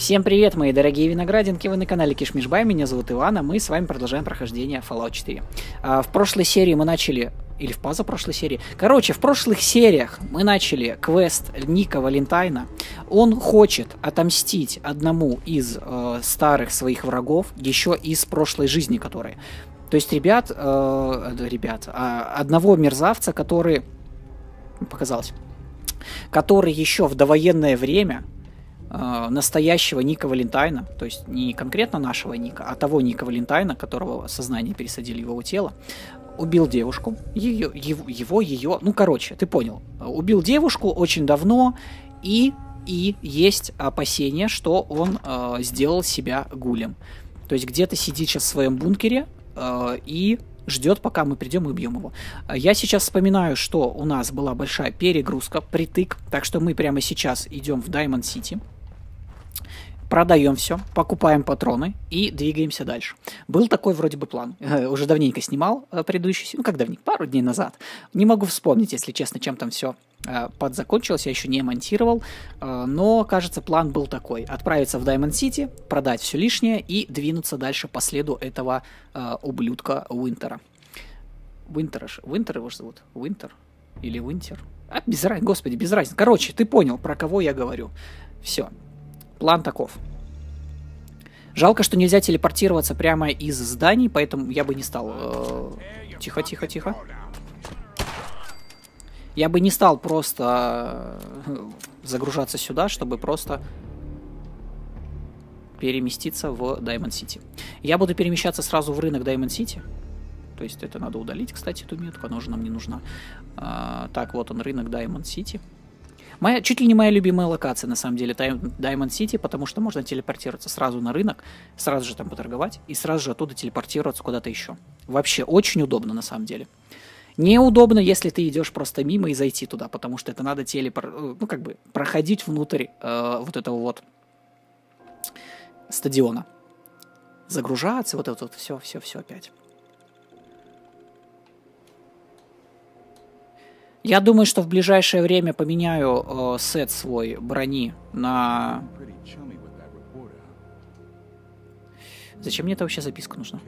Всем привет, мои дорогие виноградинки, вы на канале Кишмишбай, меня зовут Иван, а мы с вами продолжаем прохождение Fallout 4. В прошлой серии мы начали, или в позапрошлой серии, короче, в прошлых сериях мы начали квест Ника Валентайна. Он хочет отомстить одному из старых своих врагов, еще из прошлой жизни, которые. То есть, одного мерзавца, который, показалось, который еще в довоенное время настоящего Ника Валентайна, то есть не конкретно нашего Ника, а того Ника Валентайна, которого сознание пересадили в его тело, убил девушку, ну короче, ты понял, убил девушку очень давно, и есть опасение, что он сделал себя гулем. То есть где-то сидит сейчас в своем бункере и ждет, пока мы придем и убьем его. Я сейчас вспоминаю, что у нас была большая перегрузка, притык, так что мы прямо сейчас идем в Diamond City, продаем все, покупаем патроны и двигаемся дальше. Был такой вроде бы план. Уже давненько снимал предыдущий, как давненько, пару дней назад. Не могу вспомнить, если честно, чем там все подзакончилось, я еще не монтировал, но, кажется, план был такой: отправиться в Diamond City, продать все лишнее и двинуться дальше по следу этого ублюдка Уинтера. Уинтер его же зовут? Уинтер? Или Уинтер? Без разницы, господи, без разницы. Короче, ты понял, про кого я говорю. Все. План таков. Жалко, что нельзя телепортироваться прямо из зданий, поэтому я бы не стал... Тихо. Я бы не стал просто загружаться сюда, чтобы просто переместиться в Diamond City. Я буду перемещаться сразу в рынок Diamond City. То есть это надо удалить, кстати, эту метку, она уже нам не нужна. Так, вот он, рынок Diamond City. Чуть ли не моя любимая локация, на самом деле, Diamond City, потому что можно телепортироваться сразу на рынок, сразу же там поторговать, и сразу же оттуда телепортироваться куда-то еще. Вообще, очень удобно, на самом деле. Неудобно, если ты идешь просто мимо и зайти туда, потому что это надо проходить внутрь вот этого вот стадиона. Загружаться, вот это вот все опять. Я думаю, что в ближайшее время поменяю сет свой брони на... Зачем мне это вообще записка нужна?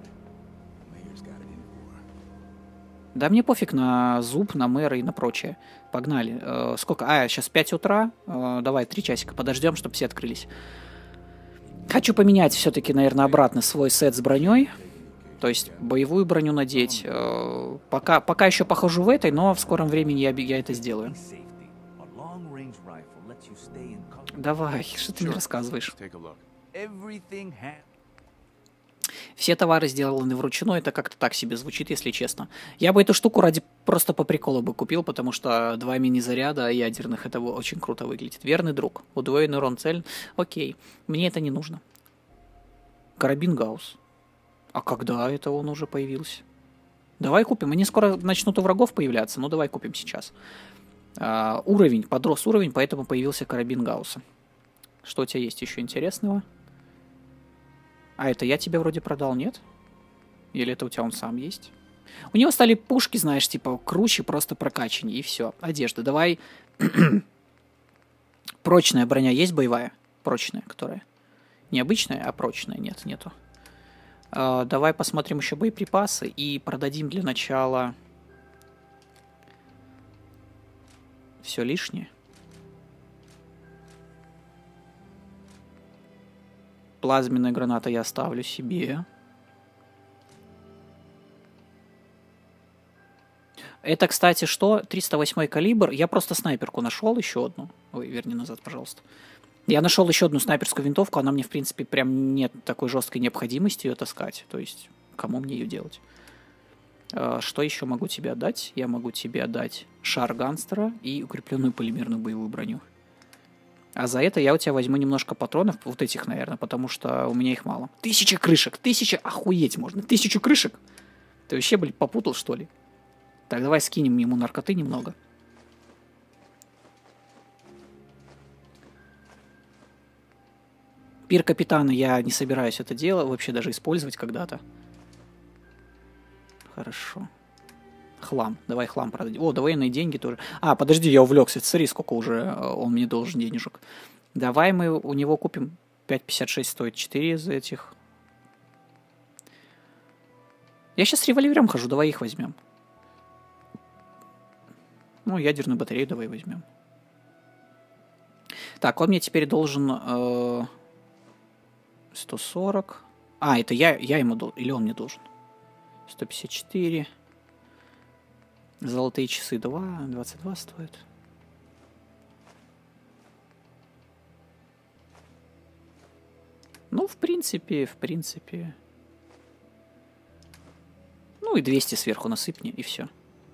Да мне пофиг на зуб, на мэра и на прочее. Погнали. Сколько? Сейчас 5 утра. Давай 3 часика подождем, чтобы все открылись. Хочу поменять все-таки, наверное, обратно свой сет с броней. То есть боевую броню надеть. Пока еще похожу в этой, но в скором времени я это сделаю. Давай, что ты мне рассказываешь? Все товары сделаны вручную, это как-то так себе звучит, если честно. Я бы эту штуку просто по приколу бы купил, потому что 2 мини-заряда ядерных, это очень круто выглядит. Верный друг, удвоенный урон цель. Окей, мне это не нужно. Карабин Гаусс. А когда это он уже появился? Давай купим. Они скоро начнут у врагов появляться, но давай купим сейчас. Подрос уровень, поэтому появился карабин Гаусса. Что у тебя есть еще интересного? Это я тебе вроде продал, нет? Или это у тебя он сам есть? У него стали пушки, знаешь, типа круче, просто прокачаннее, и все. Одежда. Давай. Прочная броня есть боевая? Прочная, которая? Не обычная, а прочная. Нет, нету. Давай посмотрим еще боеприпасы и продадим для начала все лишнее. Плазменная граната я оставлю себе. Это, кстати, что? 308 калибр. Я просто снайперку нашел, еще одну. Ой, верни назад, пожалуйста. Я нашел еще одну снайперскую винтовку, она мне, в принципе, прям нет такой жесткой необходимости ее таскать. То есть, кому мне ее делать? Что еще могу тебе отдать? Я могу тебе отдать шар гангстера и укрепленную полимерную боевую броню. А за это я у тебя возьму немножко патронов, вот этих, наверное, потому что у меня их мало. 1000 крышек! 1000! Охуеть можно! 1000 крышек! Ты вообще, блин, попутал, что ли? Так, давай скинем ему наркоты немного. Пир капитана я не собираюсь это дело вообще даже использовать когда-то. Хорошо. Хлам. Давай хлам продадим. О, довоенные деньги тоже. Подожди, я увлекся. Смотри, сколько уже он мне должен денежек. Давай мы у него купим 5,56 стоит 4 из этих. Я сейчас с револьвером хожу, давай их возьмем. Ну, ядерную батарею давай возьмем. Так, он мне теперь должен 140. А, это я ему должен, или он мне должен? 154. Золотые часы 22 стоят. Ну, в принципе. Ну, и 200 сверху насыпни, и все.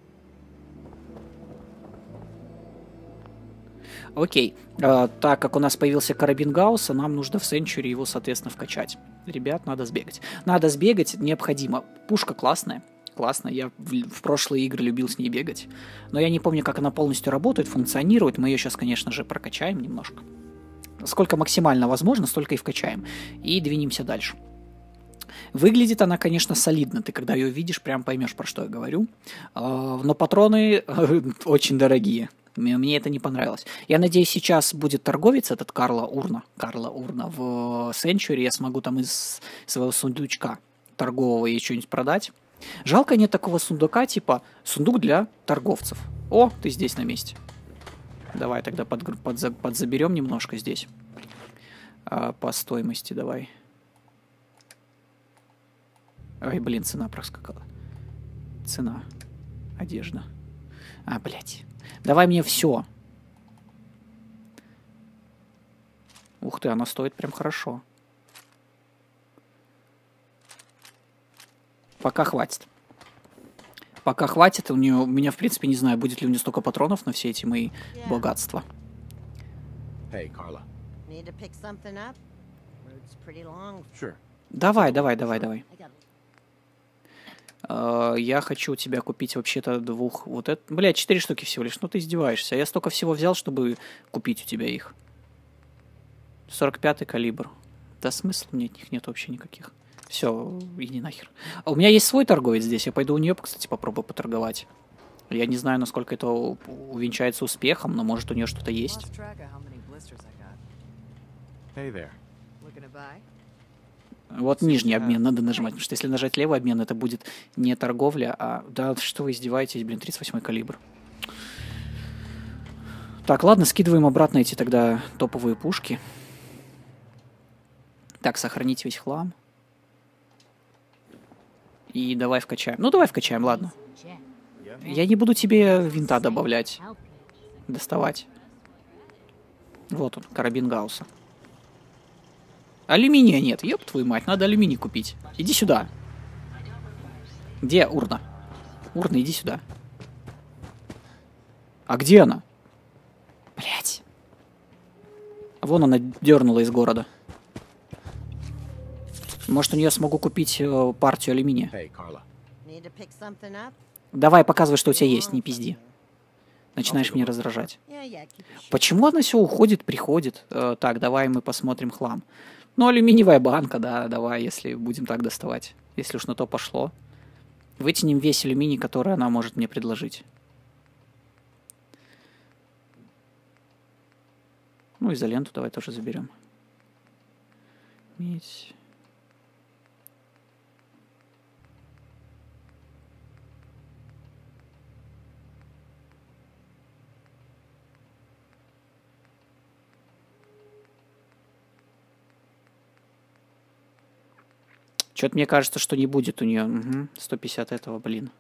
Окей. Так как у нас появился карабин Гаусса, нам нужно в Сенчури его, соответственно, вкачать. Ребят, надо сбегать. Надо сбегать, необходимо. Пушка классная. Классно. Я в прошлые игры любил с ней бегать. Но я не помню, как она полностью работает, функционирует. Мы ее сейчас, конечно же, прокачаем немножко. Сколько максимально возможно, столько и вкачаем. И двинемся дальше. Выглядит она, конечно, солидно. Ты когда ее видишь, прям поймешь, про что я говорю. Но патроны очень дорогие. Мне это не понравилось. Я надеюсь, сейчас будет торговец этот Карла Урна в Сенчури. Я смогу там из своего сундучка торгового ей что-нибудь продать. Жалко, нет такого сундука, типа сундук для торговцев. О, ты здесь на месте. Давай тогда подзаберем немножко здесь. По стоимости давай. Ой, блин, цена проскакала. Цена. Одежда. Блядь. Давай мне все. Ух ты, она стоит прям хорошо. Пока хватит. Пока хватит. У меня, в принципе, не знаю, будет ли у нее столько патронов на все эти мои богатства. Hey, Carla. Sure. Давай. Я хочу у тебя купить вообще-то двух... Вот это... Блядь, 4 штуки всего лишь. Ну ты издеваешься. Я столько всего взял, чтобы купить у тебя их. 45-й калибр. Да смысла мне от них нет вообще никаких. Все, иди нахер. У меня есть свой торговец здесь. Я пойду у нее, кстати, попробую поторговать. Я не знаю, насколько это увенчается успехом, но может у нее что-то есть. Hey there. Вот нижний обмен надо нажимать, потому что если нажать левый обмен, это будет не торговля, а... Да что вы издеваетесь, блин, 38-й калибр. Так, ладно, скидываем обратно эти тогда топовые пушки. Так, сохранить весь хлам. И давай вкачаем. Ну, давай вкачаем, ладно. Я не буду тебе винта добавлять. Доставать. Вот он, карабин Гаусса. Алюминия нет, ёб твою мать, надо алюминий купить. Иди сюда. Где урна? Урна, иди сюда. А где она? Блять. Вон она дернула из города. Может, у нее смогу купить партию алюминия. Hey, Carla. Давай, показывай, что у тебя есть, не пизди. Начинаешь меня раздражать. Почему она все уходит, приходит? Так, давай мы посмотрим хлам. Ну, алюминиевая банка, да, давай, если будем так доставать. Если уж на то пошло. Вытянем весь алюминий, который она может мне предложить. Ну, изоленту давай тоже заберем. Медь. Что-то мне кажется, что не будет у нее. Угу, 150 этого, блин.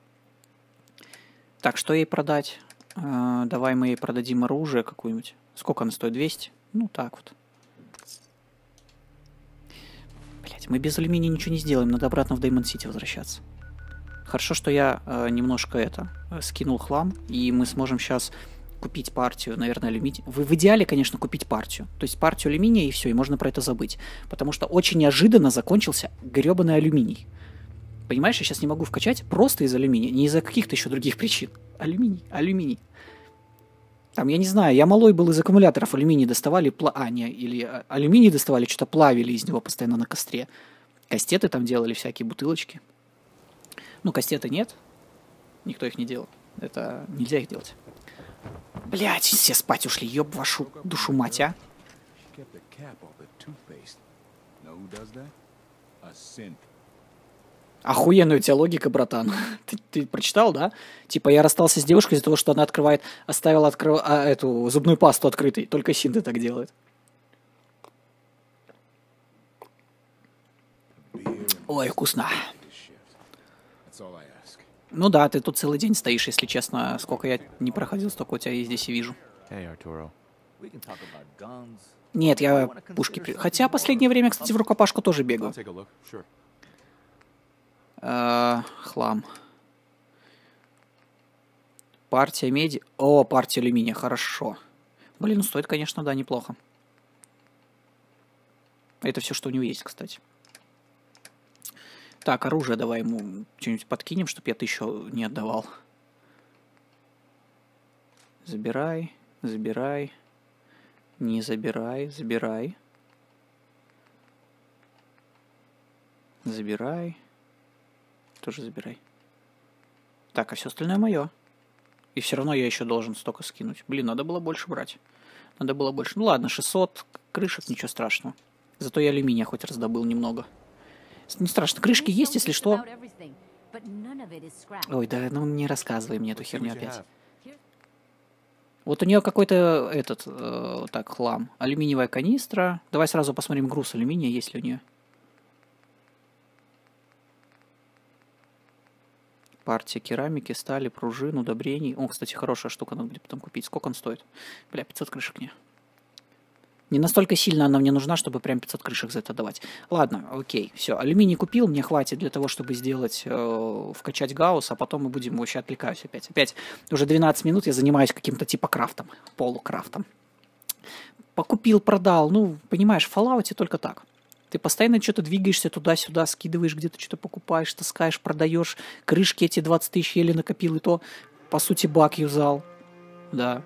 Так, что ей продать? Давай мы ей продадим оружие какое-нибудь. Сколько она стоит? 200? Ну, так вот. Блять, мы без алюминия ничего не сделаем. Надо обратно в Деймон Сити возвращаться. Хорошо, что я немножко скинул хлам. И мы сможем сейчас купить партию, наверное, алюминия. В идеале, конечно, купить партию. То есть партию алюминия и все, и можно про это забыть. Потому что очень неожиданно закончился гребаный алюминий. Понимаешь, я сейчас не могу вкачать просто из алюминия. Не из-за каких-то еще других причин. Алюминий. Там, я не знаю, я малой был из аккумуляторов, алюминий доставали, или алюминий доставали, что-то плавили из него постоянно на костре. Кастеты там делали, всякие бутылочки. Ну, кастеты нет. Никто их не делал. Это нельзя их делать. Блять, все спать ушли, ёб вашу душу мать, а. Охуенная у тебя логика, братан. Ты прочитал, да? Типа я расстался с девушкой из-за того, что она оставила эту зубную пасту открытой. Только Синты так делает. Ой, вкусно. Ну да, ты тут целый день стоишь, если честно. Сколько я не проходил, столько у тебя и здесь и вижу. Нет, я пушки... Хотя последнее время, кстати, в рукопашку тоже бегаю. Хлам. Партия меди. О, партия алюминия, хорошо. Блин, ну стоит, конечно, да, неплохо. Это все, что у него есть, кстати. Так, оружие давай ему что-нибудь подкинем, чтобы я-то еще не отдавал. Забирай, забирай. Не забирай, забирай. Забирай. Тоже забирай. Так, а все остальное мое. И все равно я еще должен столько скинуть. Блин, надо было больше брать. Надо было больше. Ну ладно, 600 крышек, ничего страшного. Зато я алюминия хоть раздобыл немного. Не страшно, крышки есть, если что. Ой, да ну не рассказывай мне эту херню опять. Вот у нее какой-то так, хлам. Алюминиевая канистра. Давай сразу посмотрим груз алюминия, есть ли у нее. Партия керамики, стали, пружин, удобрений. О, кстати, хорошая штука, надо будет потом купить. Сколько он стоит? Бля, 500 крышек мне. Не настолько сильно она мне нужна, чтобы прям 500 крышек за это давать. Ладно, окей, все. Алюминий купил, мне хватит для того, чтобы сделать, вкачать гаусс, а потом мы будем, вообще отвлекаюсь опять. Опять уже 12 минут я занимаюсь каким-то типа крафтом, полукрафтом. Покупил, продал, ну, понимаешь, в Fallout только так. Ты постоянно что-то двигаешься туда-сюда, скидываешь, где-то что-то покупаешь, таскаешь, продаешь. Крышки эти 20 тысяч еле накопил, и то, по сути, баг юзал. Да.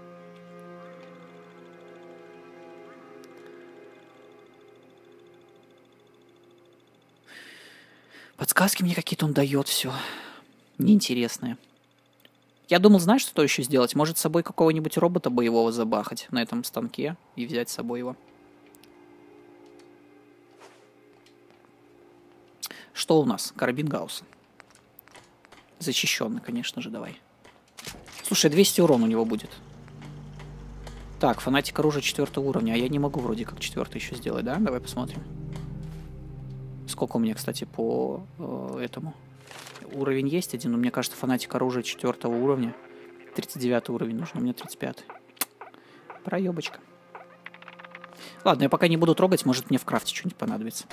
Подсказки мне какие-то он дает, все. Неинтересные. Я думал, знаешь, что еще сделать? Может, с собой какого-нибудь робота боевого забахать на этом станке и взять с собой его. Что у нас? Карабин Гаусса. Защищенный, конечно же, давай. Слушай, 200 урона у него будет. Так, фанатик оружия 4 уровня. А я не могу вроде как 4 еще сделать, да? Давай посмотрим. Сколько у меня, кстати, по этому? Уровень есть один, но мне кажется, фанатик оружия 4 уровня. 39 уровень нужно, у меня 35. Проебочка. Ладно, я пока не буду трогать, может мне в крафте что-нибудь понадобится.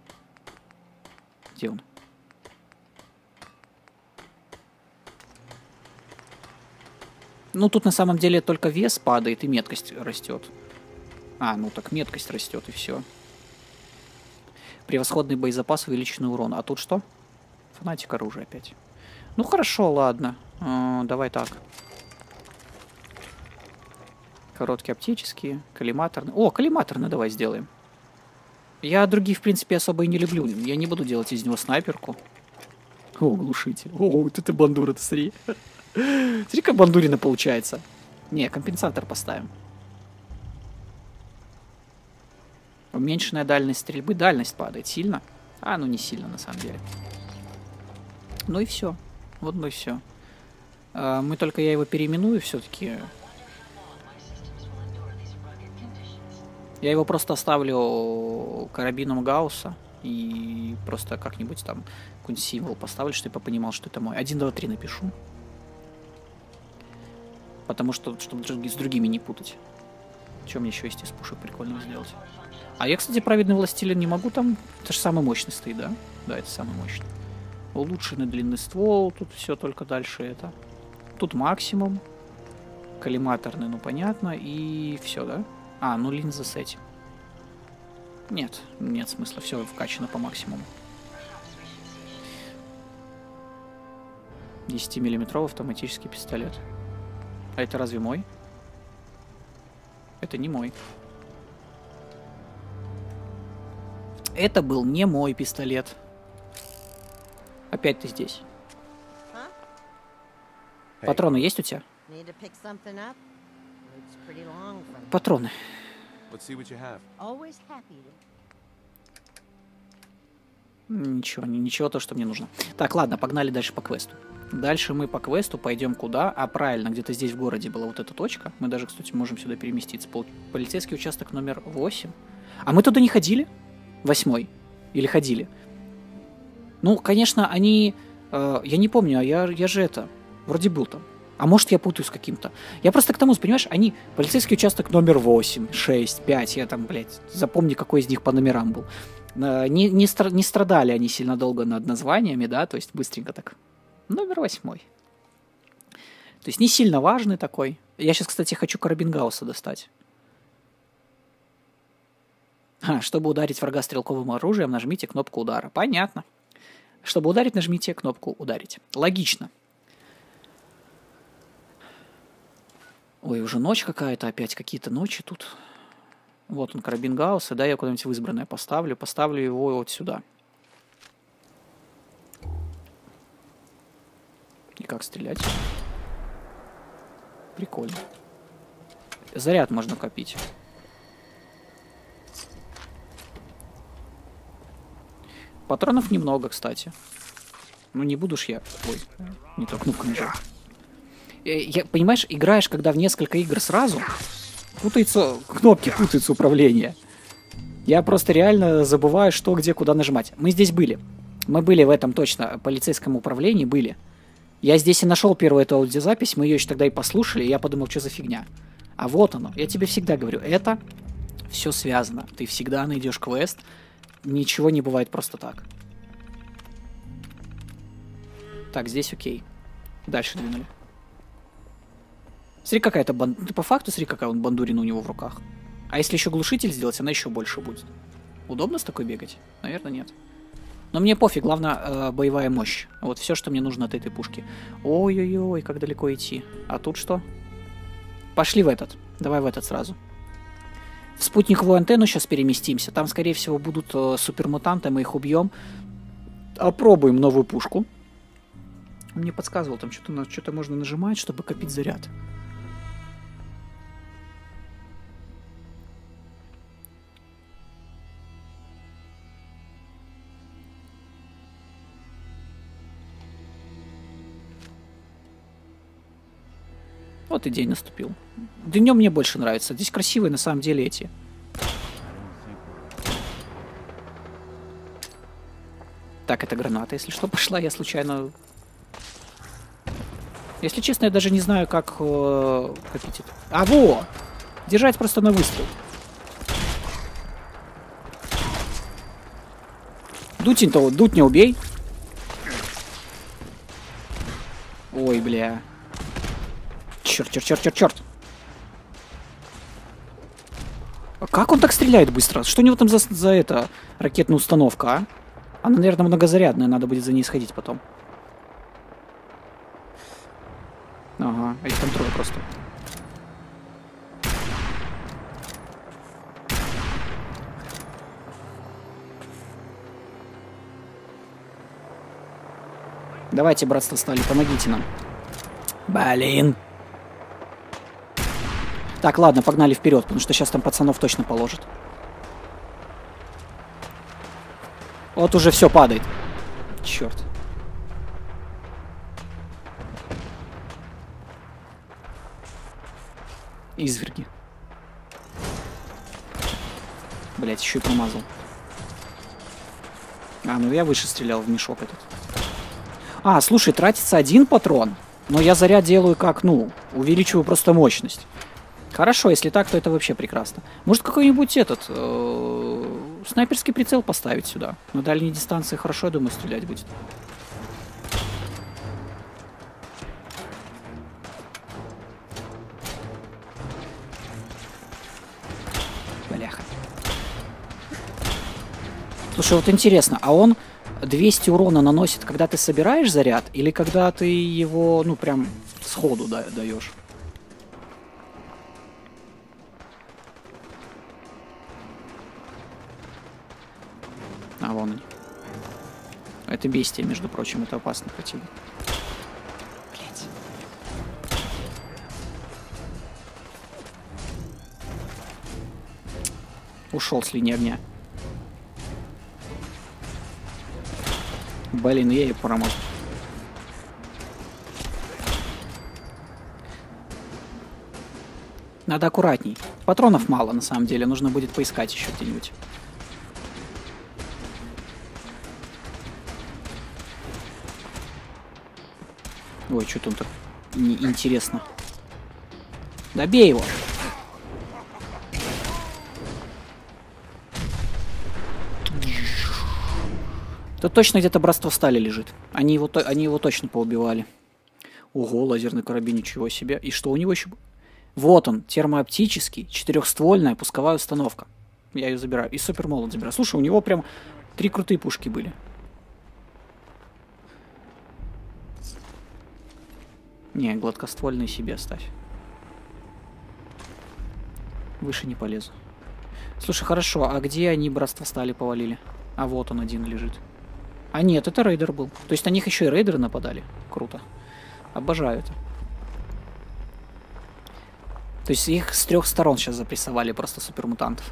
Где он? Ну, тут на самом деле только вес падает и меткость растет. А, ну так меткость растет и все. Превосходный боезапас, увеличенный урон. А тут что? Фанатик оружия опять. Ну хорошо, ладно. Давай так. Короткие оптические, коллиматорные. О, коллиматорные давай сделаем. Я другие, в принципе, особо и не люблю. Я не буду делать из него снайперку. О, глушитель. О, вот это бандура-то, смотри. Смотри, как бандурина получается. Не, компенсатор поставим. Уменьшенная дальность стрельбы. Дальность падает сильно. А, ну не сильно, на самом деле. Ну и все. Вот ну и все. Мы только я его переименую все-таки. Я его просто оставлю карабином Гаусса. И просто как-нибудь там какой-нибудь символ поставлю, чтобы я понимал, что это мой. 1, 2, 3 напишу. Потому что, чтобы с другими не путать. Что мне еще есть из пушек прикольного сделать? А я, кстати, праведный властелин не могу там. Это же самый мощный стоит, да? Да, это самый мощный. Улучшенный длинный ствол. Тут все только дальше это. Тут максимум. Коллиматорный, ну понятно. И все, да? А, ну линза с этим. Нет, нет смысла. Все вкачано по максимуму. 10-миллиметровый автоматический пистолет. А это разве мой? Это не мой. Это был не мой пистолет. Опять ты здесь. Патроны есть у тебя? Патроны. Ничего, ничего то, что мне нужно. Так, ладно, погнали дальше по квесту. Дальше мы по квесту пойдем куда? А правильно, где-то здесь в городе была вот эта точка. Мы даже, кстати, можем сюда переместиться. Полицейский участок номер 8. А мы туда не ходили? 8? Или ходили? Ну, конечно, они... я не помню, а я же это... Вроде был там. А может, я путаю с каким-то. Я просто к тому, понимаешь, они... Полицейский участок номер 8, 6, 5. Я там, блядь, запомни, какой из них по номерам был. Не страдали они сильно долго над названиями, да, то есть быстренько так. Номер 8. То есть не сильно важный такой. Я сейчас, кстати, хочу карабин Гаусса достать. Чтобы ударить врага стрелковым оружием, нажмите кнопку удара. Понятно. Чтобы ударить, нажмите кнопку ударить. Логично. Ой, уже ночь какая-то опять, какие-то ночи тут. Вот он, карабин Гаусса, да, я куда-нибудь в избранное поставлю. Поставлю его вот сюда. И как стрелять? Прикольно. Заряд можно копить. Патронов немного, кстати. Ну, не буду ж я... Ой, не то кнопку нажал. Понимаешь, играешь, когда в несколько игр сразу, путаются кнопки, путаются управление. Я просто реально забываю, что, где, куда нажимать. Мы здесь были. Мы были в этом точно полицейском управлении, были. Я здесь и нашел первую эту аудиозапись, мы ее еще тогда и послушали, и я подумал, что за фигня. А вот оно. Я тебе всегда говорю, это все связано. Ты всегда найдешь квест. Ничего не бывает просто так. Так, здесь окей. Дальше двинули. Смотри, какая-то Ты по факту смотри, какая он бандурина у него в руках. А если еще глушитель сделать, она еще больше будет. Удобно с такой бегать? Наверное, нет. Но мне пофиг, главное боевая мощь. Вот все, что мне нужно от этой пушки. Ой-ой-ой, как далеко идти. А тут что? Пошли в этот. Давай в этот сразу. В спутниковую антенну сейчас переместимся. Там, скорее всего, будут супермутанты, мы их убьем. Опробуем новую пушку. Он мне подсказывал, там что-то можно нажимать, чтобы копить заряд. Вот и день наступил. Днем мне больше нравится. Здесь красивые на самом деле эти. Так, это граната, если что, пошла. Я случайно... Если честно, я даже не знаю, как копить это. А, во! Держать просто на выстрел. Дуть-то, дуть не убей. Ой, бля. Черт. А как он так стреляет быстро? Что у него там за это ракетная установка, а? Она, наверное, многозарядная, надо будет за ней сходить потом. Ага, а их там трое просто. Давайте, братство, стали, помогите нам. Блин. Так, ладно, погнали вперед, потому что сейчас там пацанов точно положат. Вот уже все падает. Черт. Изверги. Блять, еще и промазал. А, ну я выше стрелял в мешок этот. А, слушай, тратится один патрон, но я заряд делаю как, ну, увеличиваю просто мощность. Хорошо, если так, то это вообще прекрасно. Может, какой-нибудь этот снайперский прицел поставить сюда? На дальней дистанции хорошо, я думаю, стрелять будет. Бляха. Слушай, вот интересно, а он 200 урона наносит, когда ты собираешь заряд, или когда ты его, ну, прям сходу даешь? А, вон они. Это бестия, между прочим, это опасный противник. Блять. Ушел с линии огня. Блин, я ее промазал. Надо аккуратней. Патронов мало, на самом деле. Нужно будет поискать еще где-нибудь. Ой, что там так интересно. Добей его. Тут точно где-то братство стали лежит. Они его точно поубивали. Ого, лазерный карабин, ничего себе. И что у него еще? Вот он, термооптический, 4-ствольная пусковая установка. Я ее забираю. И супермолот забираю. Слушай, у него прям 3 крутые пушки были. Не, гладкоствольные себе оставь. Выше не полезу. Слушай, хорошо, а где они братство стали повалили? А вот он один лежит. А нет, это рейдер был. То есть на них еще и рейдеры нападали. Круто. Обожаю это. То есть их с 3 сторон сейчас запрессовали просто супермутантов.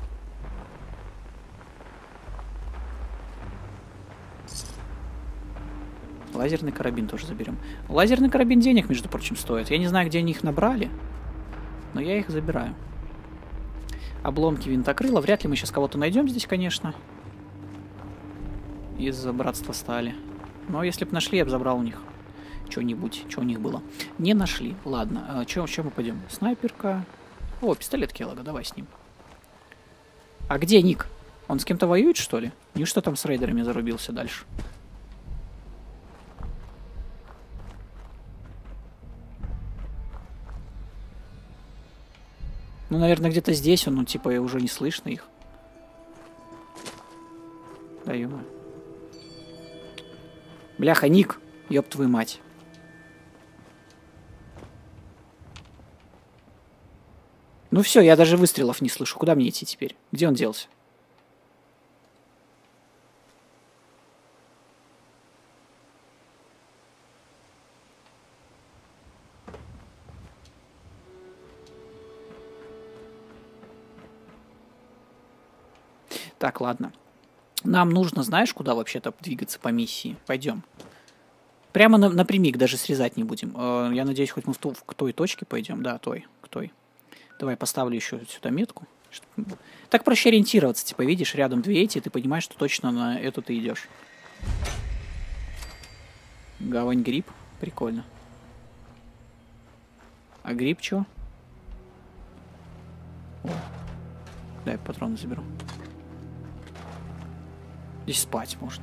Лазерный карабин тоже заберем. Лазерный карабин денег, между прочим, стоит. Я не знаю, где они их набрали, но я их забираю. Обломки винтокрыла. Вряд ли мы сейчас кого-то найдем здесь, конечно. Из-за братства стали. Но если бы нашли, я бы забрал у них что-нибудь, что у них было. Не нашли. Ладно, чем мы пойдем? Снайперка. О, пистолет Келлога, давай с ним. А где Ник? Он с кем-то воюет, что ли? Неужто там с рейдерами зарубился дальше? Ну, наверное, где-то здесь он, ну, типа, уже не слышно их. Да, ё-моё. Бляха, Ник, ёб твою мать. Ну все, я даже выстрелов не слышу. Куда мне идти теперь? Где он делся? Так, ладно. Нам нужно, знаешь, куда вообще-то двигаться по миссии? Пойдем. Прямо напрямик, даже срезать не будем. Я надеюсь, хоть мы к той точке пойдем. Да, к той. Давай поставлю еще сюда метку. Так проще ориентироваться. Типа, видишь, рядом 2 эти, и ты понимаешь, что точно на эту ты идешь. Гавань гриб. Прикольно. А гриб чё? О. Дай патроны заберу. Здесь спать можно.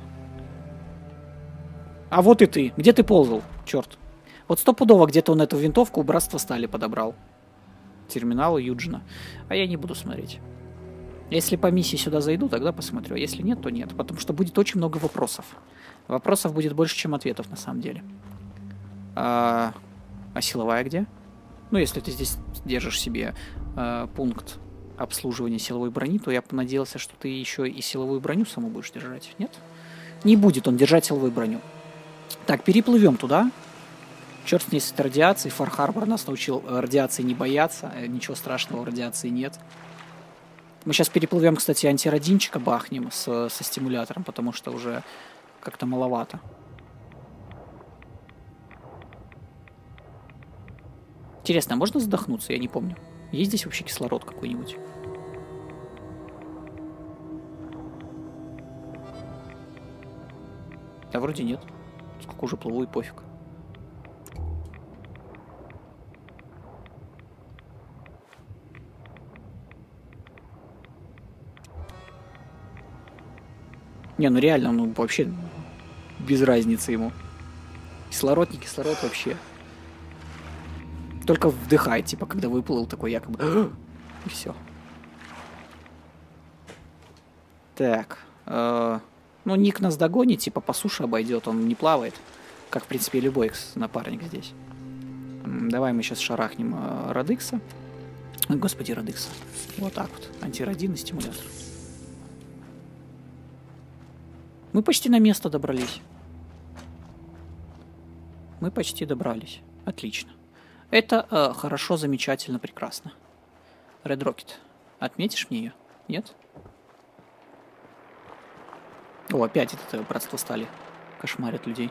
А вот и ты. Где ты ползал? Черт. Вот стопудово где-то он эту винтовку у братства стали подобрал. Терминал Юджина. А я не буду смотреть. Если по миссии сюда зайду, тогда посмотрю. Если нет, то нет. Потому что будет очень много вопросов. Вопросов будет больше, чем ответов на самом деле. А силовая где? Ну, если ты здесь держишь себе пункт обслуживания силовой брони, то я понадеялся, что ты еще и силовую броню саму будешь держать. Нет? Не будет он держать силовую броню. Так, переплывем туда. Черт с ней с радиацией. Фар-Харбор нас научил радиации не бояться. Ничего страшного, радиации нет. Мы сейчас переплывем, кстати, антирадинчика бахнем со стимулятором, потому что уже как-то маловато. Интересно, а можно задохнуться? Я не помню. Есть здесь вообще кислород какой-нибудь? Да вроде нет. Сколько уже плыву и пофиг. Не, ну реально, ну вообще без разницы ему. Кислород, не кислород вообще. Только вдыхает, типа, когда выплыл такой якобы. И все. Так. Ну, Ник нас догонит, типа, по суше обойдет, он не плавает. Как, в принципе, любой напарник здесь. Давай мы сейчас шарахнем Радыкса. Господи, Радыкса. Вот так вот. Антирадин и стимулятор. Мы почти на место добрались. Мы почти добрались. Отлично. Это хорошо, замечательно, прекрасно. Red Rocket. Отметишь мне ее? Нет? О, опять это братство стали. Кошмарят людей.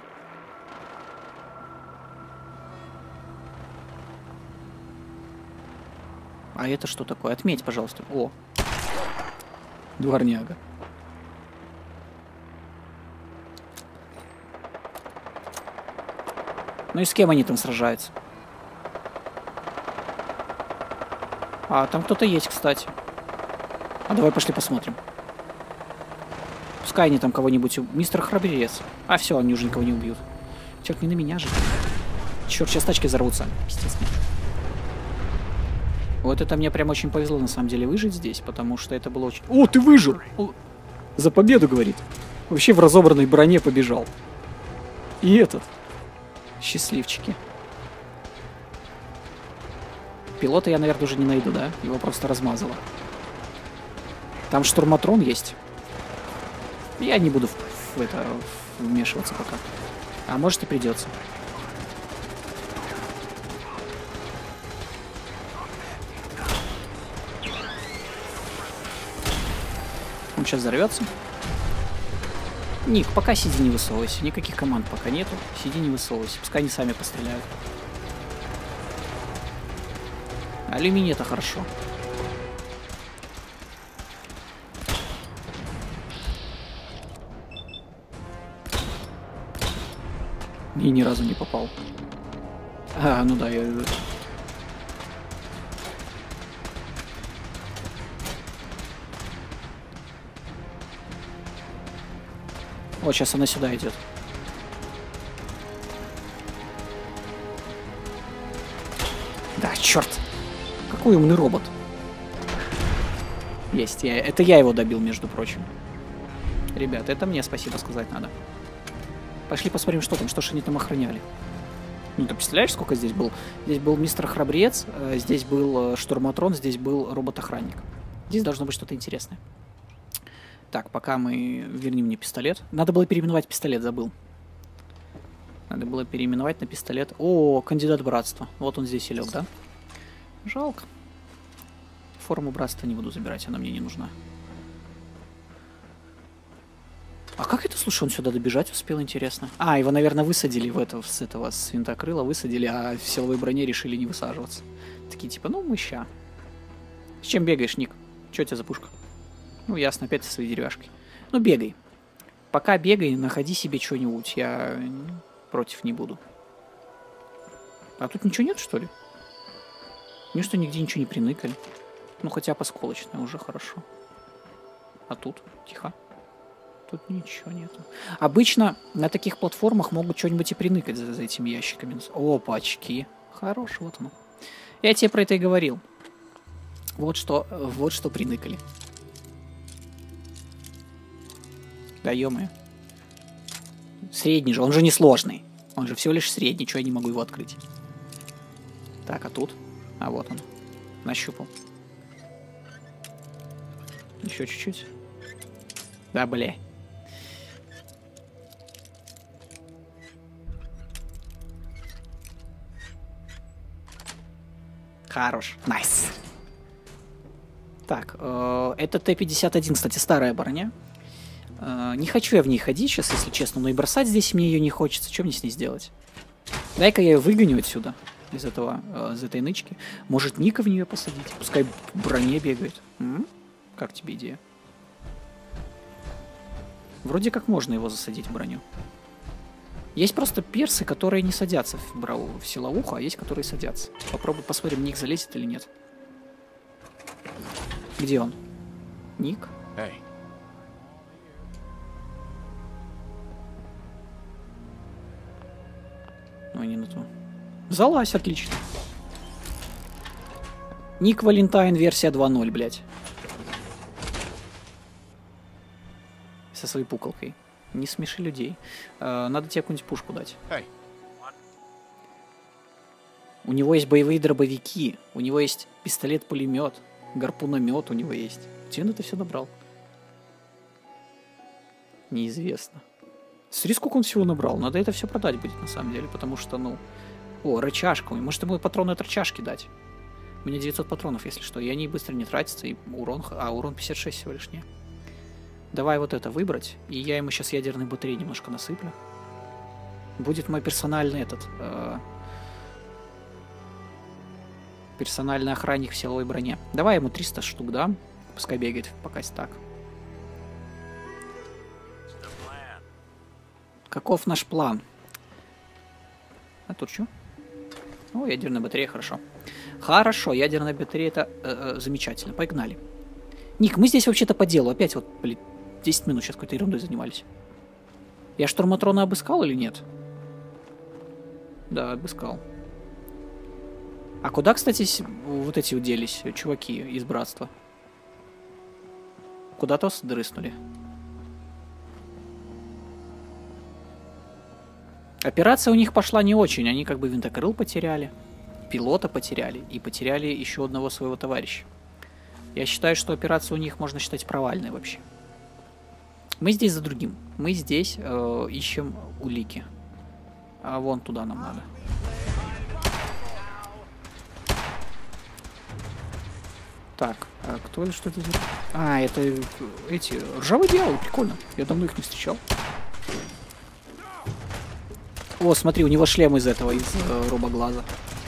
А это что такое? Отметь, пожалуйста. О! Дворняга. Ну и с кем они там сражаются? А, там кто-то есть, кстати. А давай пошли посмотрим. Пускай они там кого-нибудь... Мистер Храбрец. А, все, они уже никого не убьют. Черт, не на меня же. Черт, сейчас тачки взорвутся. Пиздец. Вот это мне прям очень повезло, на самом деле, выжить здесь, потому что это было очень... О, ты выжил! За победу, говорит. Вообще в разобранной броне побежал. И этот. Счастливчики. Пилота я, наверное, уже не найду, да? Его просто размазало. Там штурматрон есть. Я не буду в это вмешиваться пока. А может и придется. Он сейчас взорвется. Ник, пока сиди, не высовывайся. Никаких команд пока нету. Сиди, не высовывайся. Пускай они сами постреляют. Алюминий — это хорошо. И ни разу не попал. А, ну да, я... Вот сейчас она сюда идет. Да, черт. Какой умный робот. Есть. Это я его добил, между прочим. Ребята, это мне спасибо сказать надо. Пошли посмотрим, что там, что ж они там охраняли. Ну, ты представляешь, сколько здесь был? Здесь был мистер Храбрец, здесь был штурматрон, здесь был робот-охранник. Здесь должно быть что-то интересное. Так, пока мы вернем мне пистолет. Надо было переименовать пистолет, забыл. Надо было переименовать на пистолет. О, кандидат братства. Вот он здесь и лег, да? Жалко. Форму братства не буду забирать, она мне не нужна. А как это, слушай, он сюда добежать успел, интересно? А, его, наверное, высадили с этого с винтокрыла, высадили, а в силовой броне решили не высаживаться. Такие типа, ну мы ща. С чем бегаешь, Ник? Че у тебя за пушка? Ну, ясно, опять со своей деревяшкой. Ну, бегай. Пока бегай, находи себе что-нибудь. Я против не буду. А тут ничего нет, что ли? Мне что, нигде ничего не приныкали? Ну, хотя посколочное уже хорошо. А тут? Тихо. Тут ничего нету. Обычно на таких платформах могут что-нибудь и приныкать за этими ящиками. Опачки. Хорош, вот оно. Я тебе про это и говорил. Вот что приныкали. Да, ё-моё. Средний же, он же не сложный. Он же всего лишь средний, что я не могу его открыть. Так, а тут? А вот он. Нащупал. Еще чуть-чуть. Да, бля. Хорош. Найс. Так, это Т-51, кстати, старая броня. Не хочу я в ней ходить сейчас, если честно, но и бросать здесь мне ее не хочется. Что мне с ней сделать? Дай-ка я ее выгоню отсюда, из этой нычки. Может, Ника в нее посадить? Пускай в броне бегает. Как тебе идея? Вроде как можно его засадить в броню. Есть просто персы, которые не садятся в силовуху, а есть, которые садятся. Попробуй, посмотрим, Ник залезет или нет. Где он? Ник? Hey. Ну, не на то. Залазь, отлично. Ник Валентайн, версия 2.0, блядь. Со своей пуколкой. Не смеши людей. Надо тебе какую-нибудь пушку дать. Hey. У него есть боевые дробовики. У него есть пистолет-пулемет. Гарпуномет у него есть. Где он это все набрал? Неизвестно. Смотри, сколько он всего набрал. Надо это все продать будет, на самом деле. Потому что, ну... О, рычажка. Может, ему патроны от рычажки дать? У меня 900 патронов, если что. И они быстро не тратятся. И урон... А, урон 56 всего лишь не. Давай вот это выбрать. И я ему сейчас ядерной батареи немножко насыплю. Будет мой персональный персональный охранник в силовой броне. Давай ему 300 штук, да? Пускай бегает пока так. Каков наш план? А тут что? О, ядерная батарея, хорошо. Хорошо, ядерная батарея, это замечательно. Погнали. Ник, мы здесь вообще-то по делу. Опять вот, блин, 10 минут сейчас какой-то ерундой занимались. Я штурматрона обыскал или нет? Да, обыскал. А куда, кстати, вот эти уделись чуваки из братства? Куда-то дрыснули. Операция у них пошла не очень. Они как бы винтокрыл потеряли, пилота потеряли и потеряли еще одного своего товарища. Я считаю, что операция у них можно считать провальной вообще. Мы здесь за другим. Мы здесь ищем улики. А вон туда нам надо. Так, а кто это, что это за... А, это эти ржавые дьяволы, прикольно. Я давно их не встречал. О, смотри, у него шлем из этого, из робоглаза.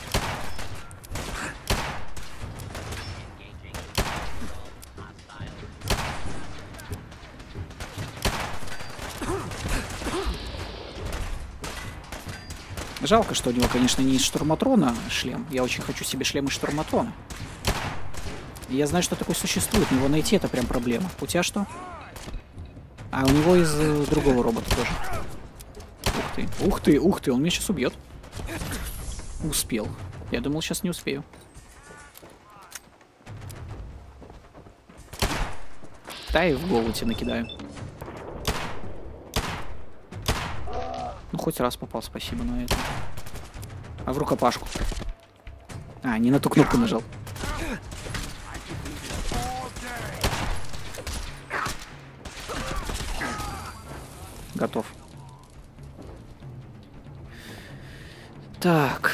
Жалко, что у него, конечно, не из штурматрона шлем. Я очень хочу себе шлем из штурматрона. И я знаю, что такое существует, но его найти это прям проблема. У тебя что? А, у него из другого робота тоже. Ух ты, ух ты, ух ты, он меня сейчас убьет. Успел. Я думал, сейчас не успею. Да, и в голову тебе накидаю. Ну, хоть раз попал, спасибо на это. А в рукопашку. А, не на ту кнопку нажал. Готов. Так.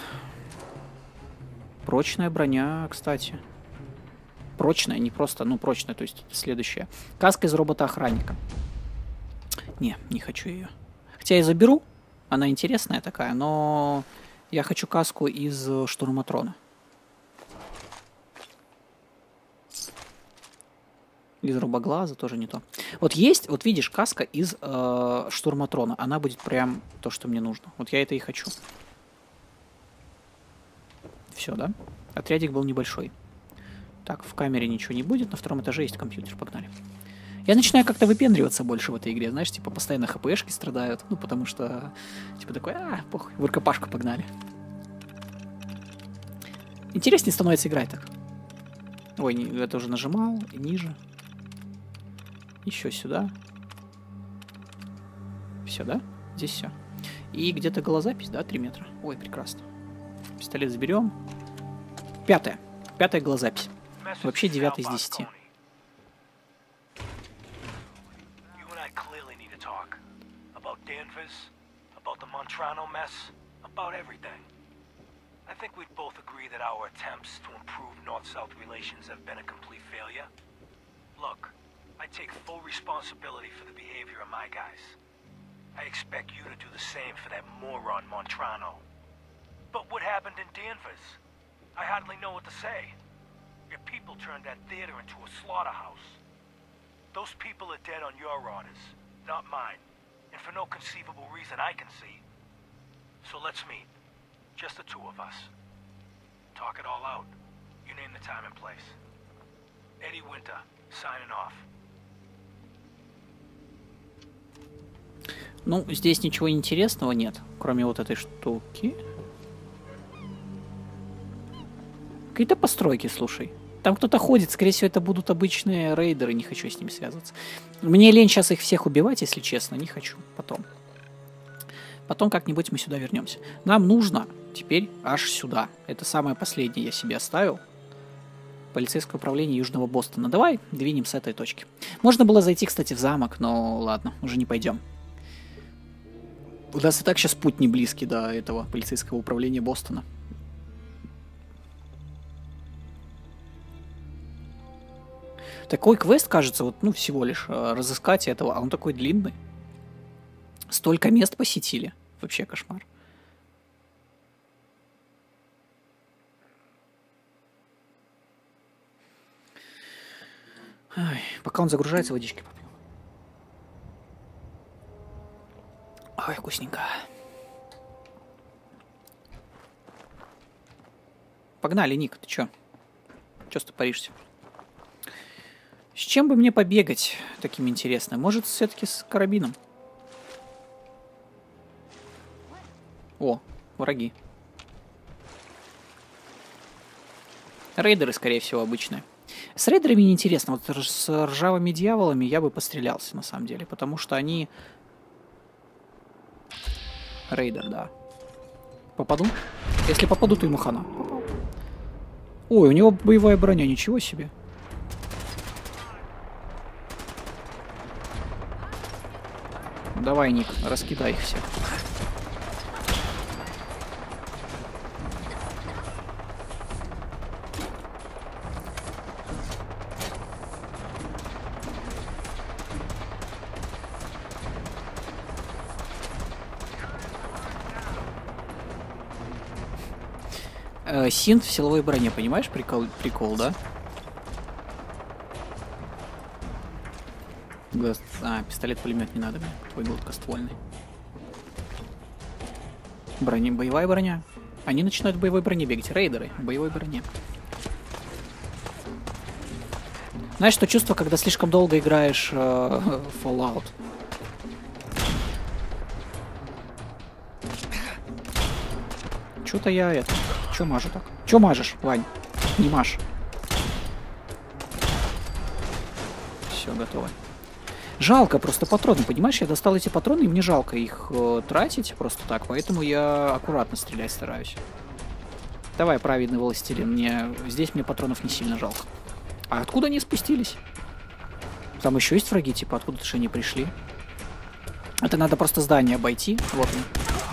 Прочная броня, кстати. Прочная, не просто, ну, прочная, то есть следующая. Каска из робота-охранника. Не хочу ее. Хотя я заберу. Она интересная такая, но я хочу каску из штурматрона. Из робоглаза тоже не то. Вот есть, вот видишь, каска из штурматрона. Она будет прям то, что мне нужно. Вот я это и хочу. Все, да? Отрядик был небольшой. Так, в камере ничего не будет. На втором этаже есть компьютер. Погнали. Я начинаю как-то выпендриваться больше в этой игре. Знаешь, типа постоянно хпшки страдают. Ну, потому что, типа такой, похуй, в рукопашку погнали. Интереснее становится играть так. Ой, это уже нажимал. Ниже. Еще сюда. Все, да? Здесь все. И где-то голозапись, да, 3 метра. Ой, прекрасно. Пистолет заберем. 5-я. 5-я голозапись. Вообще 9 из 10. I take full responsibility for the behavior of my guys. I expect you to do the same for that moron Montrano. But what happened in Danvers? I hardly know what to say. Your people turned that theater into a slaughterhouse. Those people are dead on your orders, not mine. And for no conceivable reason I can see. So let's meet. Just the two of us. Talk it all out. You name the time and place. Eddie Winter, signing off. Ну, здесь ничего интересного нет, кроме вот этой штуки. Какие-то постройки, слушай. Там кто-то ходит, скорее всего, это будут обычные рейдеры, не хочу с ними связываться. Мне лень сейчас их всех убивать, если честно, не хочу. Потом как-нибудь мы сюда вернемся. Нам нужно теперь аж сюда. Это самое последнее я себе оставил. Полицейское управление Южного Бостона. Давай двинем с этой точки. Можно было зайти, кстати, в замок, но ладно, уже не пойдем. У нас и так сейчас путь не близкий до этого полицейского управления Бостона. Такой квест, кажется, вот, ну, всего лишь разыскать этого, а он такой длинный. Столько мест посетили. Вообще кошмар. Ай, пока он загружается, водички попью. Ой, вкусненько. Погнали, Ник, ты чё? Чё стопоришься? С чем бы мне побегать таким интересным? Может, все-таки с карабином? О, враги. Рейдеры, скорее всего, обычные. С рейдерами неинтересно. Вот с ржавыми дьяволами я бы пострелялся, на самом деле. Потому что они... Рейдер, да. Попаду? Если попаду, то ему хана. Попал. Ой, у него боевая броня, ничего себе. Давай, Ник, раскидай их всех. Синт в силовой броне, понимаешь? Прикол, да? А, пистолет-пулемет не надо мне. Твой гладкоствольный. Боевая броня. Они начинают в боевой броне бегать. Рейдеры в боевой броне. Знаешь, то чувство, когда слишком долго играешь Fallout. Чё-то я это... Чё мажу так? Чё мажешь, Вань? Не маш. Все, готово. Жалко просто патроны, понимаешь? Я достал эти патроны, и мне жалко их тратить просто так, поэтому я аккуратно стрелять стараюсь. Давай, праведный властелин, здесь мне патронов не сильно жалко. А откуда они спустились? Там еще есть враги, типа, откуда-то же они пришли. Это надо просто здание обойти. Вот он.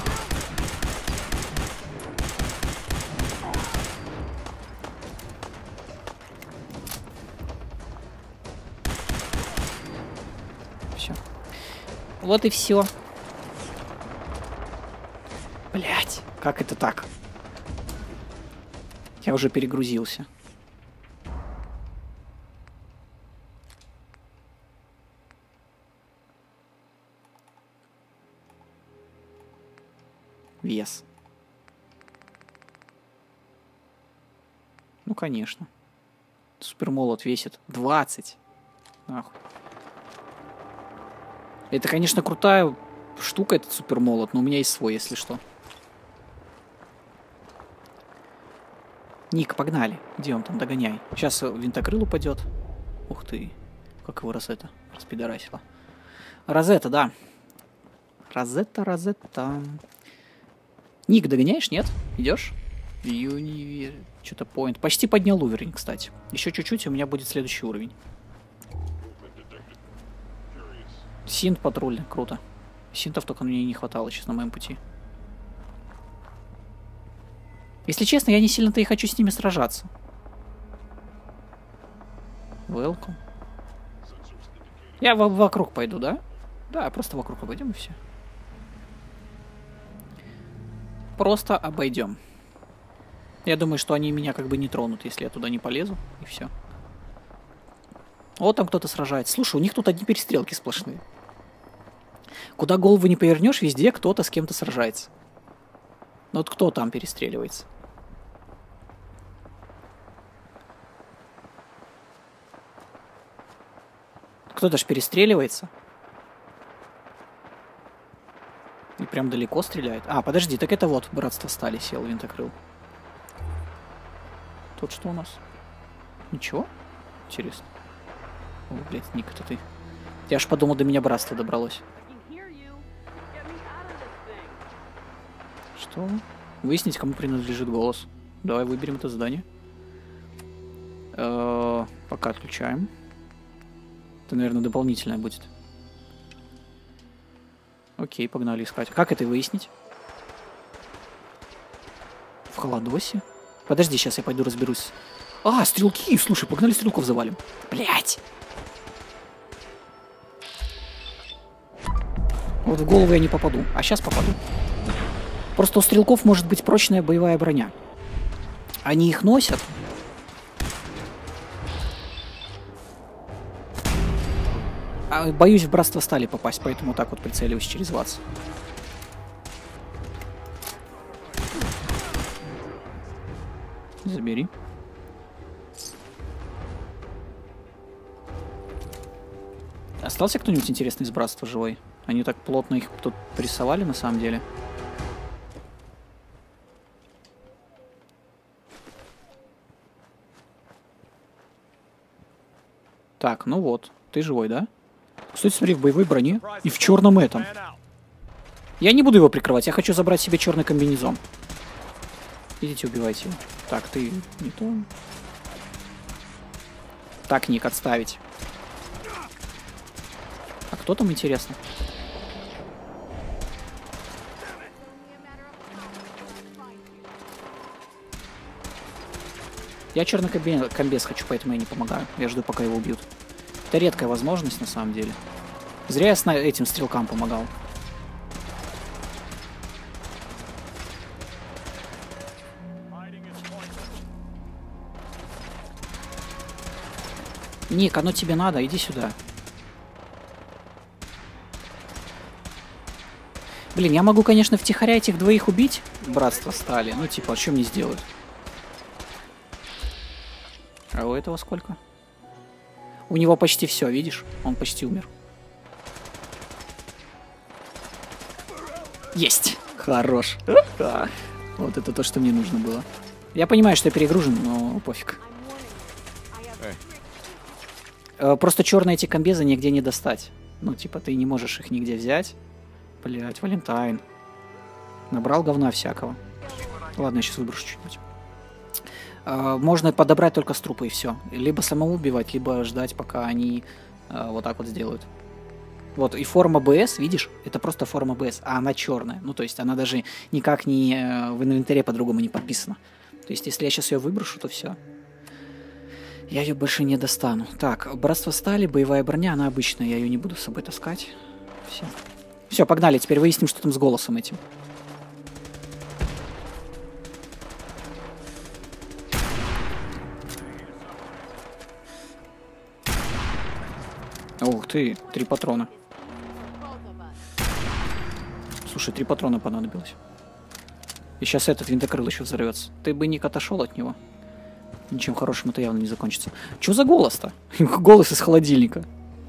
Вот и все. Блять, как это так? Я уже перегрузился. Вес. Ну, конечно. Супермолот весит 20. Нахуй. Это, конечно, крутая штука, этот супермолот, но у меня есть свой, если что. Ник, погнали. Где он там? Догоняй. Сейчас винтокрыл упадет. Ух ты. Как его Розетта распидорасила. Розетта, да. Розетта. Ник, догоняешь? Нет? Идешь? Юнивер... Что-то поинт. Почти поднял уровень, кстати. Еще чуть-чуть, и у меня будет следующий уровень. Синт патрульный, круто. Синтов только мне не хватало сейчас на моем пути. Если честно, я не сильно-то и хочу с ними сражаться. Welcome. Я вокруг пойду, да? Да, просто вокруг обойдем и все. Просто обойдем. Я думаю, что они меня как бы не тронут, если я туда не полезу, и все. Вот там кто-то сражается. Слушай, у них тут одни перестрелки сплошные. Куда голову не повернешь, везде кто-то с кем-то сражается. Ну вот кто там перестреливается? Кто-то ж перестреливается. И прям далеко стреляет. А, подожди, так это вот, братство стали, сел винтокрыл. Тут что у нас? Ничего? Интересно. О, блядь, Ник, это ты. Я аж подумал, до меня братство добралось. Что? Выяснить, кому принадлежит голос. Давай выберем это здание. Пока отключаем. Это, наверное, дополнительное будет. Окей, погнали искать. Как это выяснить? В холодосе? Подожди, сейчас я пойду разберусь. А, стрелки! Слушай, погнали стрелков завалим. Блять! Вот в голову я не попаду. А сейчас попаду. Просто у стрелков может быть прочная боевая броня. Они их носят. А боюсь в Братство Стали попасть, поэтому так вот прицеливаюсь через вас. Забери. Остался кто-нибудь интересный из Братства живой? Они так плотно их тут прессовали на самом деле. Так, ну вот. Ты живой, да? Кстати, смотри, в боевой броне и в черном этом. Я не буду его прикрывать, я хочу забрать себе черный комбинезон. Идите, убивайте его. Так, ты не то. Так, Ник, отставить. А кто там, интересно? Я черный комбез хочу, поэтому я не помогаю. Я жду, пока его убьют. Это редкая возможность, на самом деле. Зря я этим стрелкам помогал. Ник, оно тебе надо, иди сюда. Блин, я могу, конечно, втихаря этих двоих убить. Братство Стали. Ну, типа, а что мне сделают? А у этого сколько? У него почти все, видишь? Он почти умер. Есть! Хорош. Вот это то, что мне нужно было. Я понимаю, что я перегружен, но пофиг. Просто черные эти комбезы нигде не достать. Ну, типа, ты не можешь их нигде взять. Блять, Валентайн. Набрал говна всякого. Ладно, я сейчас выброшу чуть-нибудь. Можно подобрать только с трупа и все. Либо самому убивать, либо ждать, пока они вот так вот сделают. Вот, и форма БС, видишь? Это просто форма БС, а она черная. Ну, то есть она даже никак не в инвентаре по-другому не подписана. То есть, если я сейчас ее выброшу, то все. Я ее больше не достану. Так, Братство Стали, боевая броня, она обычная, я ее не буду с собой таскать. Все. Все, погнали, теперь выясним, что там с голосом этим. Ух ты, 3 патрона. Слушай, 3 патрона понадобилось. И сейчас этот винтокрыл еще взорвется. Ты бы, Ник, отошел от него. Ничем хорошим это явно не закончится. Че за голос-то? Голос из холодильника.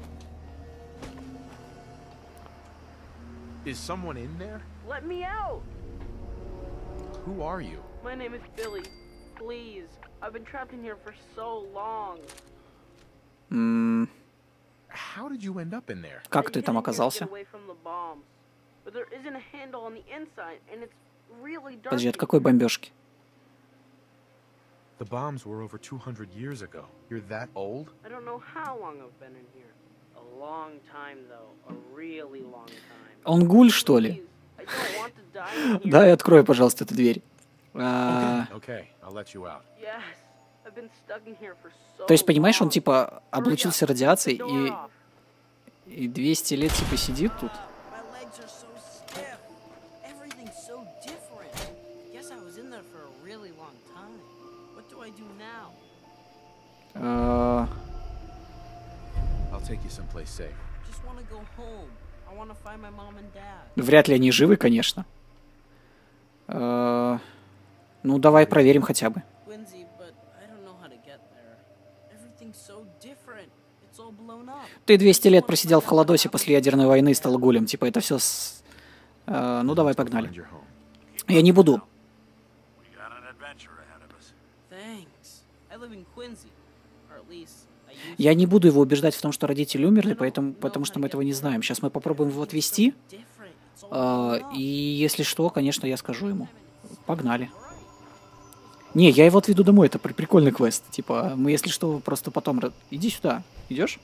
Is someone in there? Let me out! Who are you? My name is Billy. Please. I've been trapped in here for so long. How did you end up in there? Как ты там оказался? Подожди, от какой бомбежки? The bombs were over 200 years ago. You're that old? I don't know how long I've been in here. A long time though. A really long time. Он гуль, что ли? I don't want to die in here. Дай открой, пожалуйста, эту дверь. Okay, I'll let you out. Yes. I've been stuck in here for so То есть, понимаешь, он long. типа облучился радиацией Door off. и 200 лет типа сидит тут. My legs are so stiff. Everything's so different. Guess I was in there for a really long time. What do I do now? I'll take you someplace safe. Just want to go home. I want to find my mom and dad. Вряд ли они живы, конечно. Ну, давай проверим хотя бы. Quincy, but I don't know how to get there. Everything's so different. It's all blown up. Ты 200 лет просидел в холодосе после ядерной войны и стал гулем. Типа, это все с... ну, давай, погнали. Find your home. Я не буду. We got an adventure ahead of us. Thanks. I live in Quincy. Or at least I used Я не буду его убеждать в том, что родители умерли, потому что мы этого не знаем. Сейчас мы попробуем его отвезти. to. Different. It's all blown И up. если что, конечно, я скажу ему. Погнали. Не, я его отведу домой, это прикольный квест. Типа, мы, если что, просто потом... Иди сюда. Идешь?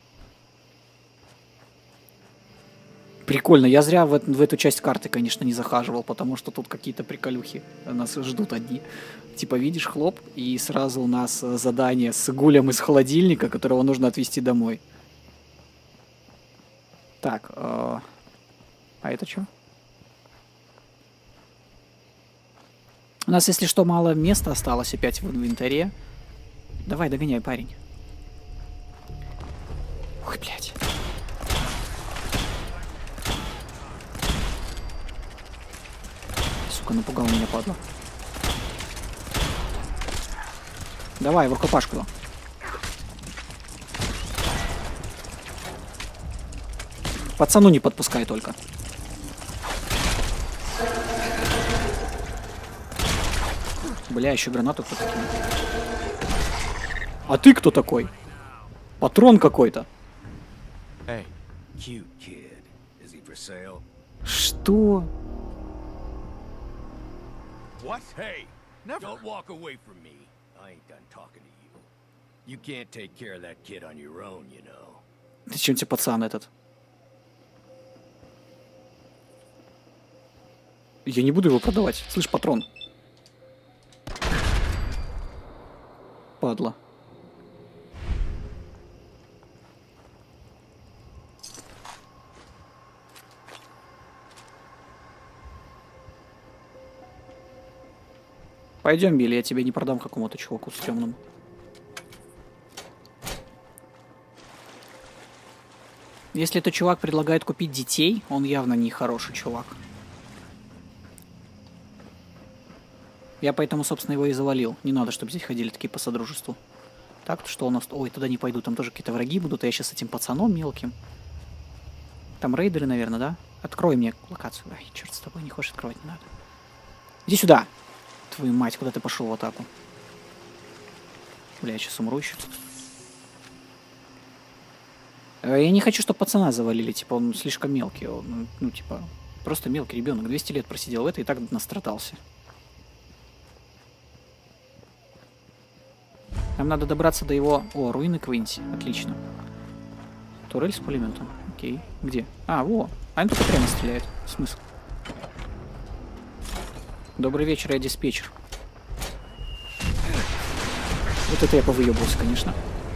Прикольно. Я зря в эту часть карты, конечно, не захаживал, потому что тут какие-то приколюхи нас ждут одни. Типа, видишь, хлоп, и сразу у нас задание с гулем из холодильника, которого нужно отвезти домой. Так, а это что? У нас, если что, мало места осталось опять в инвентаре. Давай, догоняй, парень. Ой, блядь. Сука, напугал меня, падла. Давай, в рукопашку. Пацану не подпускай только. Бля, еще гранату кто-то кинул. А ты кто такой? Патрон какой-то. Hey, cute kid. Is he for sale? Что? What? Hey, never. Don't walk away from me. I ain't done talking to you. You can't take care of that kid on your own, you know. Зачем тебе пацан этот? Я не буду его продавать. Слышь, патрон. Падла. Пойдем, Билли, я тебе не продам какому-то чуваку с темным. Если этот чувак предлагает купить детей, он явно не хороший чувак. Я поэтому, собственно, его и завалил. Не надо, чтобы здесь ходили такие по содружеству. Так, что у нас... Ой, туда не пойду, там тоже какие-то враги будут, а я сейчас с этим пацаном мелким. Там рейдеры, наверное, да? Открой мне локацию. Ай, черт с тобой, не хочешь открывать, не надо. Иди сюда! Твою мать, куда ты пошел в атаку? Бля, я сейчас умру еще. Я не хочу, чтобы пацана завалили, типа, он слишком мелкий. Он, ну, типа, просто мелкий ребенок. 200 лет просидел в это и так настрадался. Нам надо добраться до его... О, руины Квинси. Отлично. Турель с пулеметом. Окей. Где? А, во. А он только прямо стреляет. Смысл? Добрый вечер, я диспетчер. Вот это я повыебался, конечно.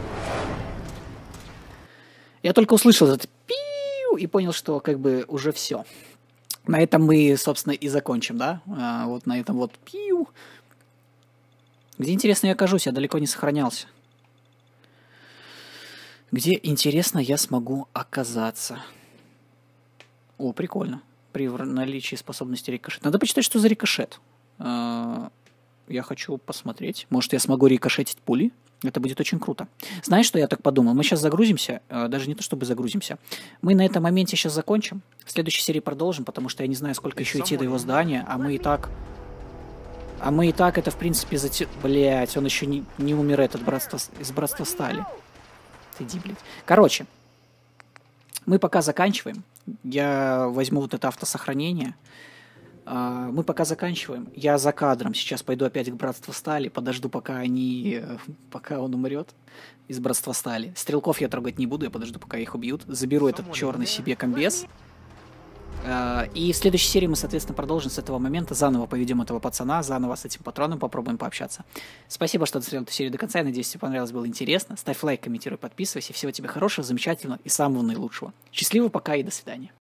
Я только услышал этот пиу и понял, что как бы уже все. На этом мы, собственно, и закончим, да? Вот на этом вот пиу. Где, интересно, я окажусь? Я далеко не сохранялся. Где, интересно, я смогу оказаться? О, прикольно. При наличии способности рикошет. Надо почитать, что за рикошет. Я хочу посмотреть. Может, я смогу рикошетить пули? Это будет очень круто. Знаешь, что я так подумал? Мы сейчас загрузимся. Даже не то, чтобы загрузимся. Мы на этом моменте сейчас закончим. В следующей серии продолжим, потому что я не знаю, сколько еще идти до его здания. А мы и так... это, в принципе, Блять, он еще не умер, этот из Братства Стали. Иди, блядь. Короче, мы пока заканчиваем. Я возьму вот это автосохранение. Мы пока заканчиваем. Я за кадром сейчас пойду опять к Братству Стали. Подожду, пока он умрет из Братства Стали. Стрелков я трогать не буду. Я подожду, пока их убьют. Заберу этот черный себе комбез. И в следующей серии мы, соответственно, продолжим с этого момента. Заново поведем этого пацана, заново с этим патроном попробуем пообщаться. Спасибо, что досмотрел эту серию до конца. Я надеюсь, тебе понравилось, было интересно. Ставь лайк, комментируй, подписывайся. Всего тебе хорошего, замечательного и самого наилучшего. Счастливо, пока и до свидания.